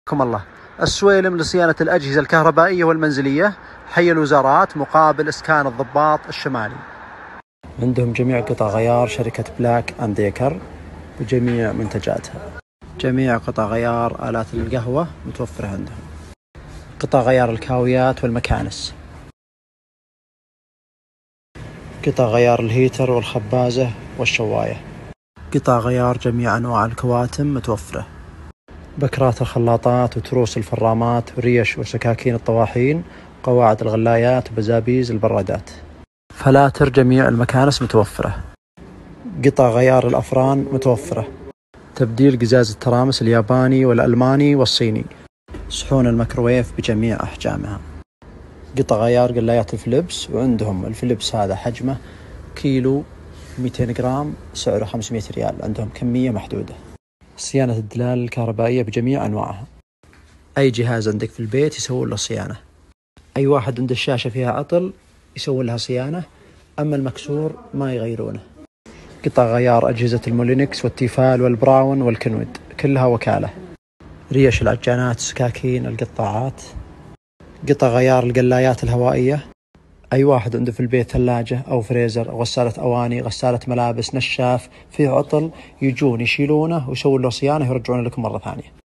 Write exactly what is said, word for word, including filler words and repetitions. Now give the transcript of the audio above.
حياكم الله. السويلم لصيانة الأجهزة الكهربائية والمنزلية، حي الوزارات مقابل إسكان الضباط الشمالي. عندهم جميع قطع غيار شركة بلاك أند ديكر بجميع منتجاتها. جميع قطع غيار آلات القهوة متوفرة عندهم. قطع غيار الكاويات والمكانس. قطع غيار الهيتر والخبازة والشواية. قطع غيار جميع أنواع الكواتم متوفرة. بكرات الخلاطات وتروس الفرامات وريش وسكاكين الطواحين، قواعد الغلايات وبزابيز البرادات. فلاتر جميع المكانس متوفرة. قطع غيار الأفران متوفرة. تبديل قزاز الترامس الياباني والألماني والصيني. صحون الميكروويف بجميع أحجامها. قطع غيار قلايات الفليبس، وعندهم الفليبس هذا حجمه كيلو مئتين جرام، سعره خمسمئة ريال، عندهم كمية محدودة. صيانة الدلال الكهربائية بجميع أنواعها. أي جهاز عندك في البيت يسوون له صيانة. أي واحد عنده الشاشة فيها عطل يسوون لها صيانة، أما المكسور ما يغيرونه. قطع غيار أجهزة المولينكس والتيفال والبراون والكنود كلها وكالة. ريش العجانات، السكاكين، القطاعات. قطع غيار القلايات الهوائية. أي واحد عنده في البيت ثلاجة أو فريزر أو غسالة أواني، غسالة ملابس، نشاف فيه عطل، يجون يشيلونه ويسوون له صيانة ويرجعونه لكم مرة ثانية.